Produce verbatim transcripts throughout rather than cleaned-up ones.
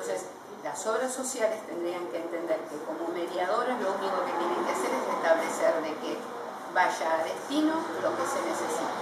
Entonces, las obras sociales tendrían que entender que como mediadoras lo único que tienen que hacer es establecer de que vaya a destino lo que se necesita.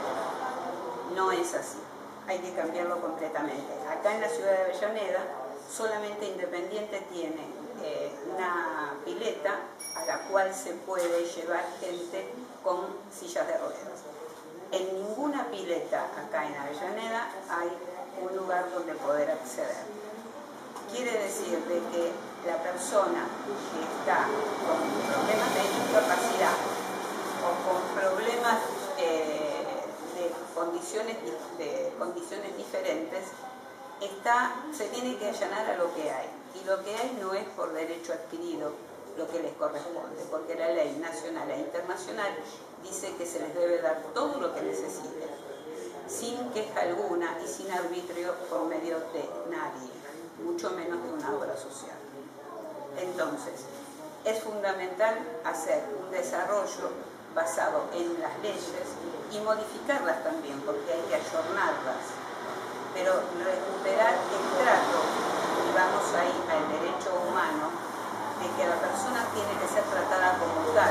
No es así, hay que cambiarlo completamente. Acá en la ciudad de Avellaneda, solamente Independiente tiene eh, una pileta a la cual se puede llevar gente con sillas de ruedas. En ninguna pileta acá en Avellaneda hay un lugar donde poder acceder. Quiere decir de que la persona que está con problemas de discapacidad o con problemas eh, de, condiciones, de condiciones diferentes, está, se tiene que allanar a lo que hay. Y lo que hay no es por derecho adquirido lo que les corresponde, porque la ley nacional e internacional dice que se les debe dar todo lo que necesiten, sin queja alguna y sin arbitrio por medio de nadie, mucho menos de una obra social. Entonces, es fundamental hacer un desarrollo basado en las leyes y modificarlas también, porque hay que ayornarlas, pero recuperar el trato, y vamos ahí al derecho humano, de que la persona tiene que ser tratada como tal,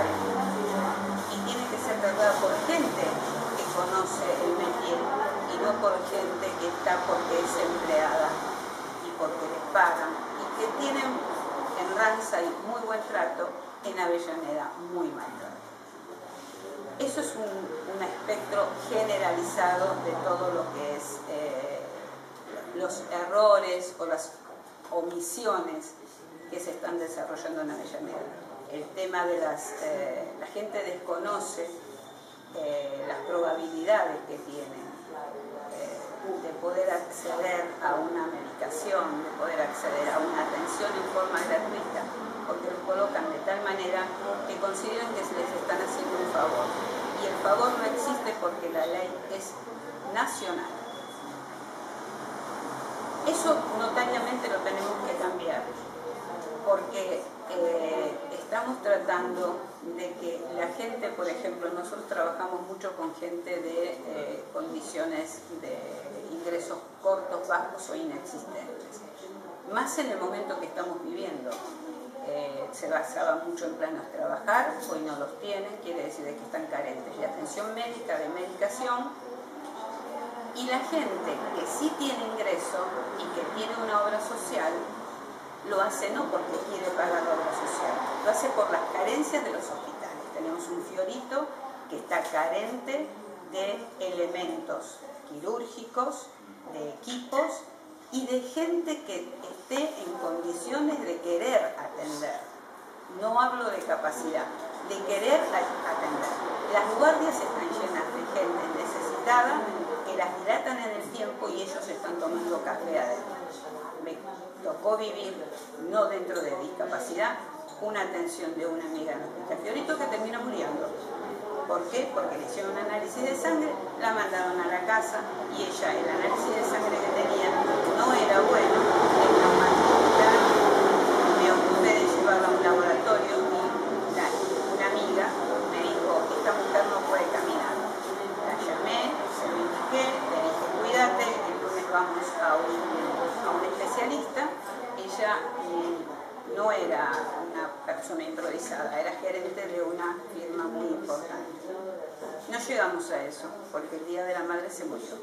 y tiene que ser tratada por gente que conoce el métier, y no por gente que está porque es empleada y porque les pagan, y que tienen en Ranza y muy buen trato, en Avellaneda muy mal trato. Eso es un, un espectro generalizado de todo lo que es eh, los errores o las omisiones que se están desarrollando en Avellaneda. El tema de las... Eh, la gente desconoce eh, las probabilidades que tienen eh, de poder acceder a una medicación, de poder acceder a una atención en forma gratuita, porque los colocan de tal manera que consideran que se les están haciendo un favor. Y el favor no existe porque la ley es nacional. Eso notariamente lo tenemos que cambiar, porque eh, estamos tratando de que la gente, por ejemplo, nosotros trabajamos mucho con gente de eh, condiciones de ingresos cortos, bajos o inexistentes. Más en el momento que estamos viviendo. Eh, se basaba mucho en planos trabajar, hoy no los tienen, quiere decir de que están carentes de atención médica, de medicación, y la gente que sí tiene ingreso y que tiene una obra social, lo hace no porque quiere pagar la obra social, lo hace por las carencias de los hospitales. Tenemos un Fiorito que está carente de elementos quirúrgicos, de equipos y de gente que esté en condiciones de querer atender. No hablo de capacidad, de querer atender. Las guardias están llenas de gente necesitada que las dilatan en el tiempo y ellos están tomando café adentro. Me tocó vivir, no dentro de discapacidad, una atención de una amiga en el hospital Fiorito que terminó muriendo. ¿Por qué? Porque le hicieron un análisis de sangre, la mandaron a la casa y ella, el análisis de sangre que tenía no era bueno, tenía un mal. Me ocupé de llevarla a un laboratorio y la, una amiga me dijo, esta mujer no puede caminar. La llamé, se lo indiqué, le dije, cuídate, el lunes vamos a un, a un especialista. Ella eh, no era una persona improvisada, era gerente de una firma muy importante. No llegamos a eso, porque el día de la madre se murió.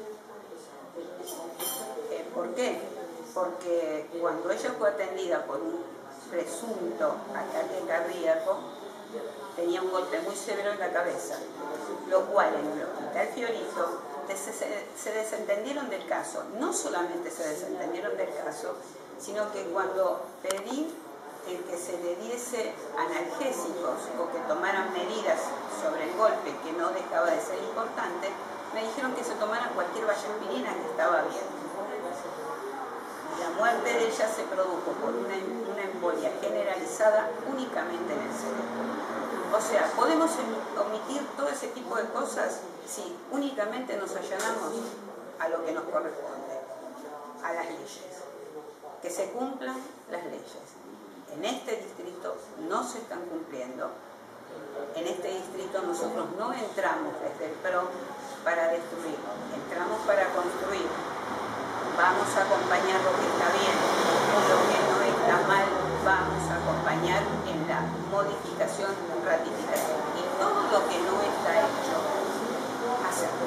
Eh, ¿Por qué? Porque cuando ella fue atendida por un presunto ataque cardíaco, tenía un golpe muy severo en la cabeza, lo cual en el hospital Fiorito se, se desentendieron del caso. No solamente se desentendieron del caso, sino que cuando pedí el que se le diese analgésicos o que tomaran medidas sobre el golpe, que no dejaba de ser importante, me dijeron que se tomara cualquier vallaspirina que estaba bien. La muerte de ella se produjo por una, una embolia generalizada únicamente en el cerebro. O sea, podemos omitir todo ese tipo de cosas si únicamente nos allanamos a lo que nos corresponde, a las leyes, que se cumplan las leyes. En este distrito no se están cumpliendo. En este distrito nosotros no entramos desde el P R O para destruir, entramos para construir. Vamos a acompañar lo que está bien, acompañar en la modificación, ratificación. Y todo lo que no está hecho, hacerlo.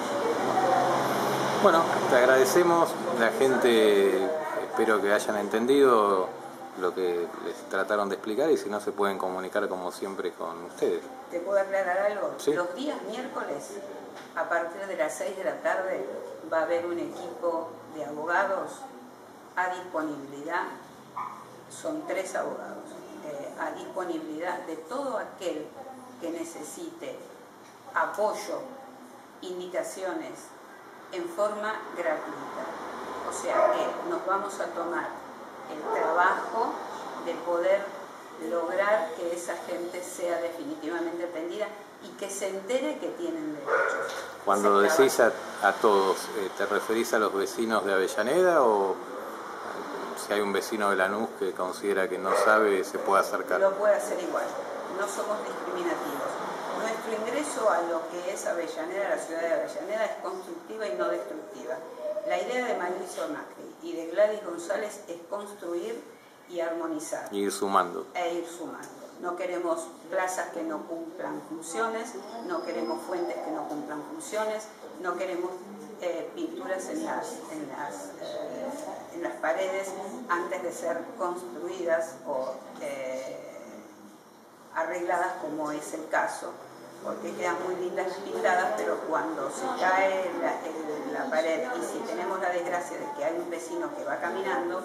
Bueno, te agradecemos. La gente, espero que hayan entendido lo que les trataron de explicar, y si no, se pueden comunicar como siempre con ustedes. ¿Te puedo aclarar algo? ¿Sí? Los días miércoles, a partir de las seis de la tarde, va a haber un equipo de abogados a disponibilidad. Son tres abogados eh, a disponibilidad de todo aquel que necesite apoyo, indicaciones en forma gratuita. O sea que nos vamos a tomar el trabajo de poder lograr que esa gente sea definitivamente atendida y que se entere que tienen derechos. Cuando decís a, a todos, eh, ¿te referís a los vecinos de Avellaneda o si hay un vecino de Lanús que considera que no sabe, se puede acercar? Lo puede hacer igual, no somos discriminativos. Nuestro ingreso a lo que es Avellaneda, la ciudad de Avellaneda, es constructiva y no destructiva. La idea de Mauricio Macri y de Gladys González es construir y armonizar. Y ir sumando. E ir sumando. No queremos plazas que no cumplan funciones, no queremos fuentes que no cumplan funciones, no queremos eh, pinturas en las, en, las, eh, en las paredes antes de ser construidas o eh, arregladas, como es el caso, porque quedan muy lindas pintadas, pero cuando se cae la, el, la pared y si tenemos la desgracia de que hay un vecino que va caminando,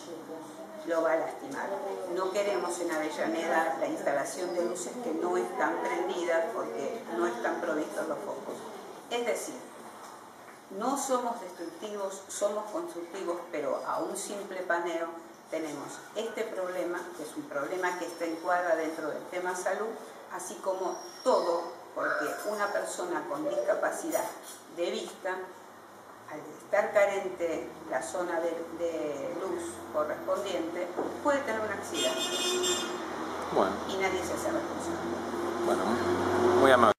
lo va a lastimar. No queremos en Avellaneda la instalación de luces que no están prendidas porque no están provistos los focos. Es decir, no somos destructivos, somos constructivos, pero a un simple paneo tenemos este problema, que es un problema que se encuadra dentro del tema salud, así como todo, porque una persona con discapacidad de vista, al estar carente la zona de, de luz correspondiente, puede tener un accidente. Bueno. Y nadie se hace responsable. Bueno, muy amable.